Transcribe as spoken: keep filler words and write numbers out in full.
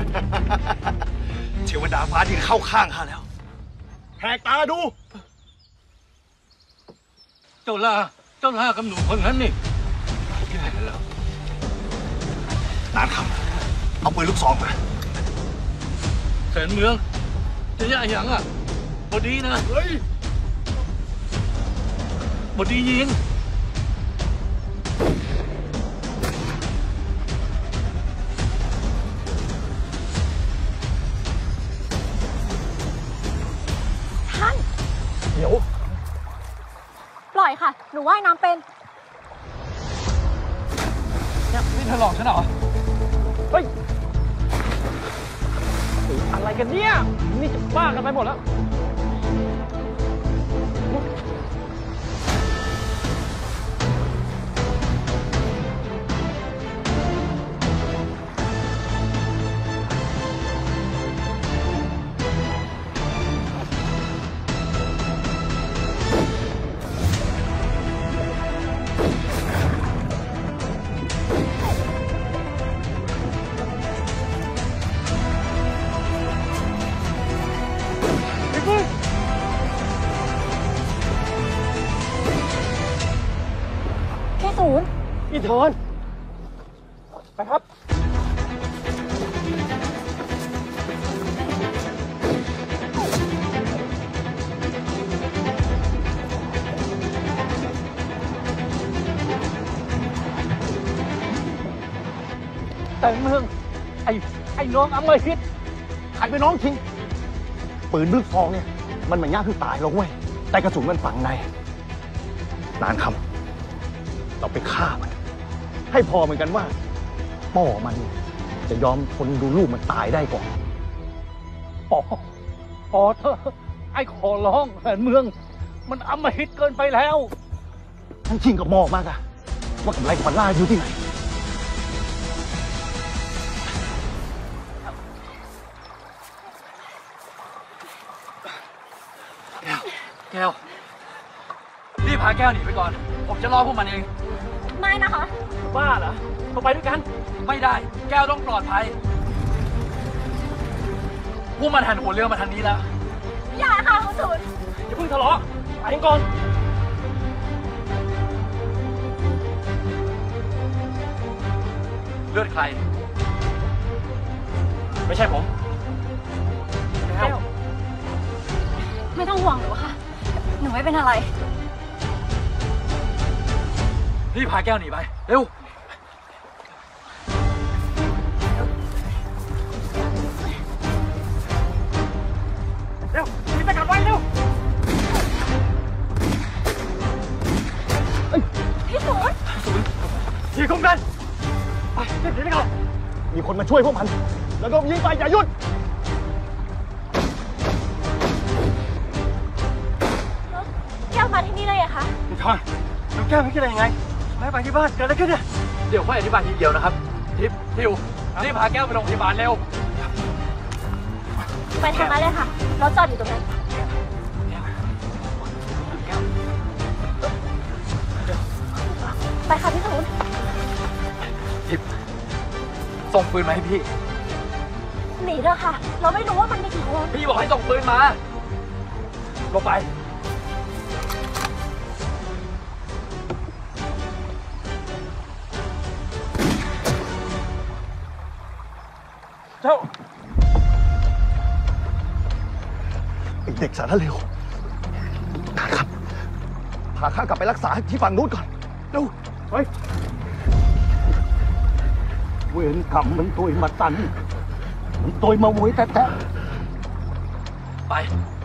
เทวดาฟ้าที่เข้าข้างข้าแล้วแหกตาดูเจ้าล่าเจ้าล่ากับหนูคนนั้นนี่แย่แล้วนานคำเอาปืนลูกซองมาแสนเมืองจะย่าอย่างอ่ะบดีนะเฮ้ยบดียิงท่านเดี๋ยวปล่อยค่ะหนูว่ายน้ำเป็นเนี่ยนี่เธอหลอกฉันเหรอเฮ้ยอะไรกันเนี่ยนี่จะบ้ากันไปหมดแล้วอีทอนไปครับแต่เมืองไอ้ไอ้น้องอำมหิตใครไปน้องทิ้งปืนลูกซองเนี่ยมันเหมือนยากคือตายลงเว้ยแต่กระสุนมันฝังในนานคำเราไปฆ่ามันให้พอเหมือนกันว่าป่อมันจะยอมทนดูลูกมันตายได้ก่อนปอปอเธอไอ้ขอร้องแผนเมืองมันอำมหิตเกินไปแล้วทั้งชิงกับมอกมากอะว่ากำไรกับมันล่าอยู่ที่ไหนแก้วแก้วรีบพาแก้วหนีไปก่อนผมจะรอพวกมันเองไม่นะคะบ้าเหรอเราไปด้วยกันไม่ได้แก้วต้องปลอดภัยพวกมันหันหัวเรือมาทางนี้แล้วอย่าค่ะคุณศูนย์อย่าเพิ่งทะเลาะไปกันก่อนเลือดใครไม่ใช่ผมแก้วไม่ต้องห่วงหนูค่ะหนูไม่เป็นอะไรรีบพาแก้วหนีไปเร็วเร็วรีบไปกลับไว้เร็วพี่ศูนย์ศูนย์ทีคุ้มกันไปรีบหนีไปก่อนมีคนมาช่วยพวกมันแล้วก็ยิงไปอย่าหยุดแก้วมาที่นี่เลยอะคะพี่ทอนน้องแก้วไม่คิดอะไรยังไงไม่ไปที่บ้านเกิดอะไรขึ้นเนี่ยเดี๋ยวค่อยอธิบายทีเดียวนะครับทิพย์ทิวรีบพาแก้วไปโรงพยาบาลเร็วไปทางนั้นเลยค่ะรถจอดอยู่ตรงนั้นไปค่ะพี่ศูนย์ทิพย์ส่งปืนมาให้พี่หนีเถอะค่ะเราไม่รู้ว่ามันมีกี่คนพี่บอกให้ส่งปืนมาลงไปเจ้าไอเด็กสารเลวครับพาข้ากลับไปรักษาที่ฝั่งนู้นก่อนเร็วไปเวรกรรมมันตัวมาตันมันตัวมาโวยแท้ๆไป